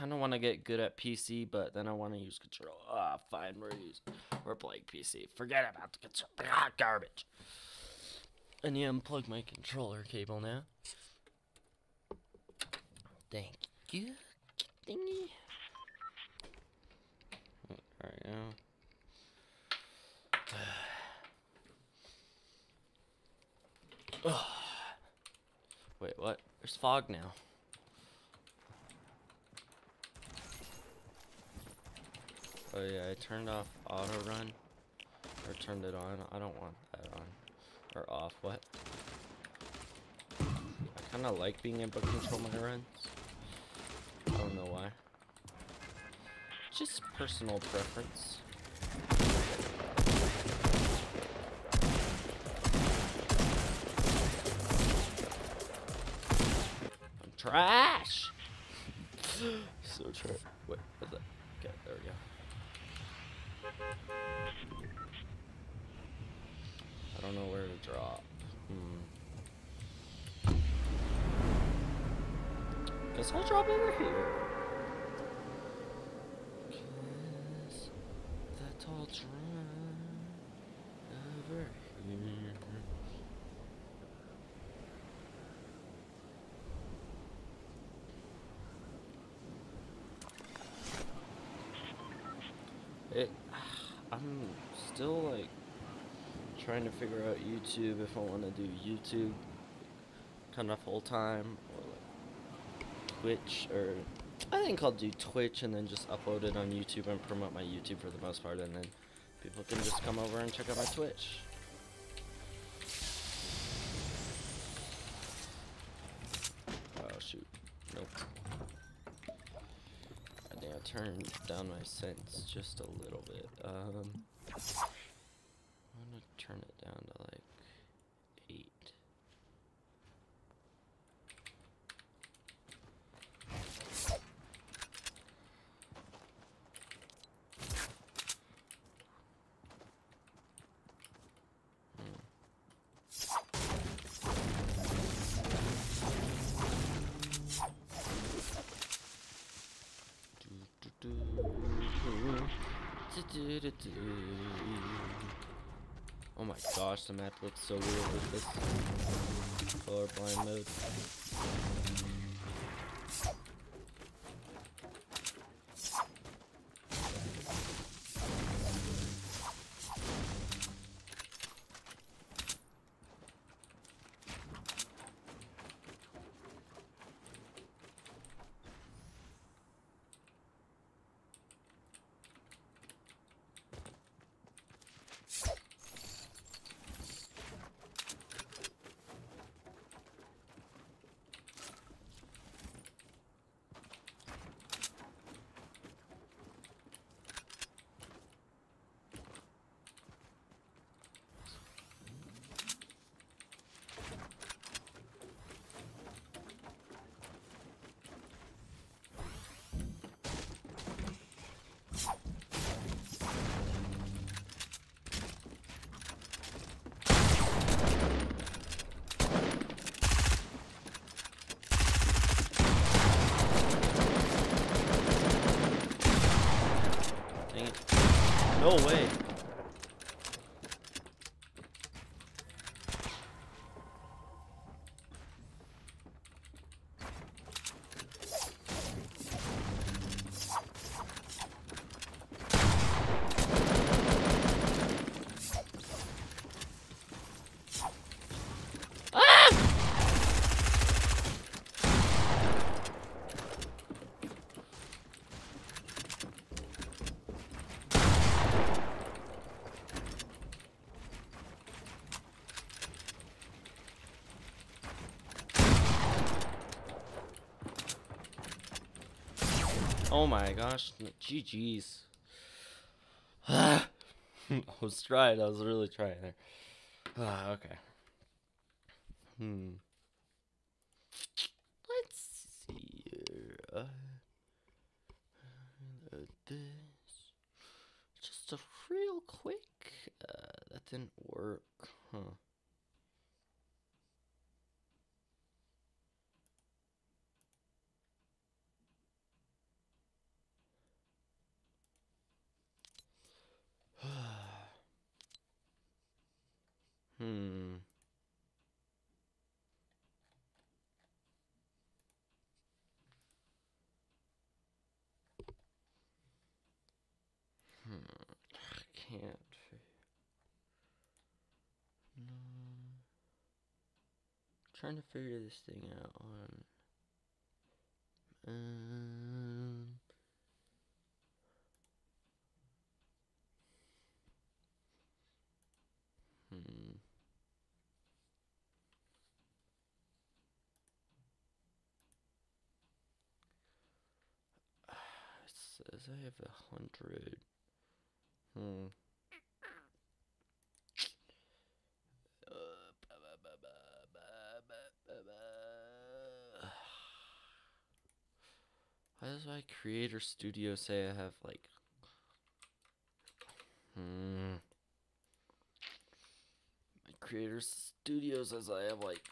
kind of want to get good at PC, but then I want to use control. Ah, fine, we're playing PC. Forget about the control. Garbage. I need to unplug my controller cable now. Thank you. Thingy. Alright, now. Wait, what? There's fog now. Oh yeah, I turned off auto run. Or turned it on. I don't want that on. Or off, what? I kinda like being able to control my runs. I don't know why. Just personal preference. I'm trash! So trash. Wait, what's that? Okay, there we go. I don't know where to drop. Guess I'll drop over here. Guess that I'll drop over here. I'm still like trying to figure out YouTube if I want to do YouTube kind of full time or like Twitch, or I think I'll do Twitch and then just upload it on YouTube and promote my YouTube for the most part, and then people can just come over and check out my Twitch. Oh shoot, nope. I think I turned down my sense just a little bit. I'm gonna turn it down to like 8. Oh my gosh, the map looks so weird with this colorblind mode. No way. Oh my gosh, GG's. I was trying, I was really trying there. Okay. Let's see here. This. Just a real quick. That didn't work. Huh. Hmm. I can't. No. Trying to figure this thing out on. Hmm. It says I have 100. Hmm. Why does my creator studio say I have like? My creator studio says I have like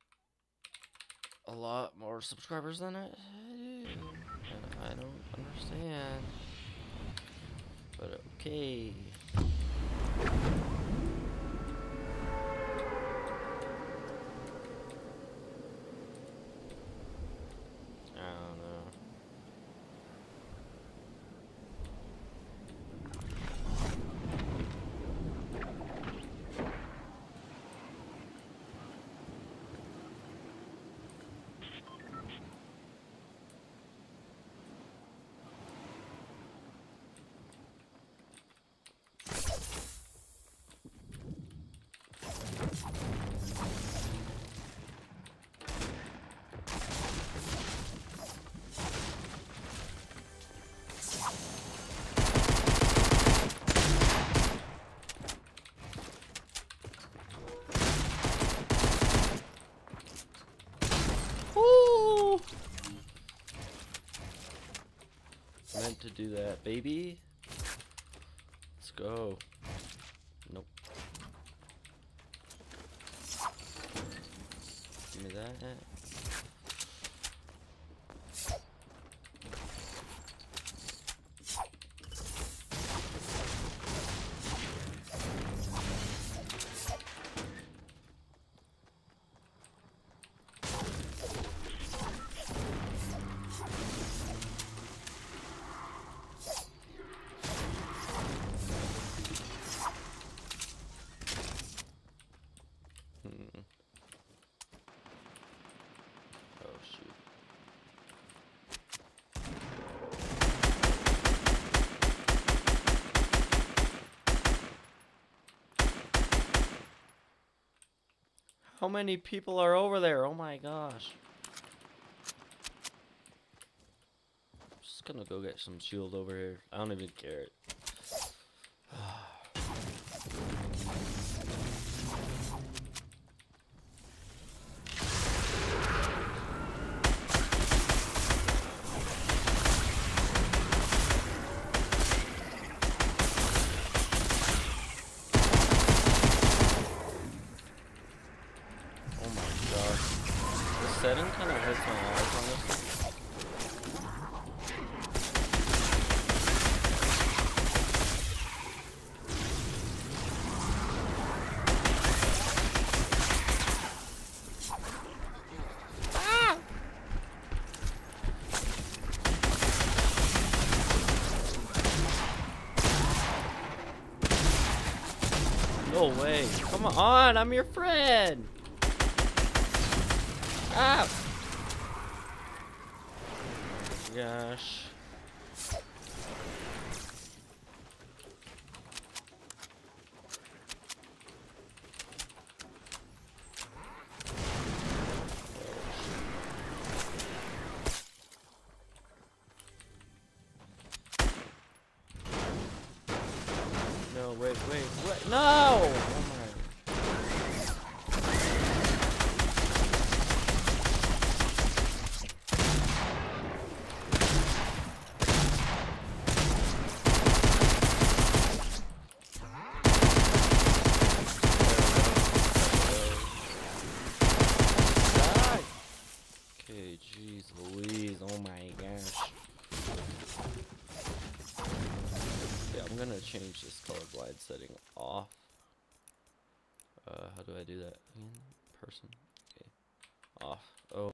a lot more subscribers than I do, and I don't understand. But okay. I don't know. Woo! Meant to do that, baby. Let's go. Nope. Give me that. Oh shoot. How many people are over there? Oh my gosh. I'm just gonna go get some shield over here. I don't even care. Oh my gosh. The setting kind of hurts my eyes on this thing. No way. Come on, I'm your friend. Ah! Gosh. No, wait. No! Oh my. Okay, jeez Louise, oh my gosh. Yeah, I'm gonna change this colorblind setting off. How do I do that again? Person. Okay. Off. Oh.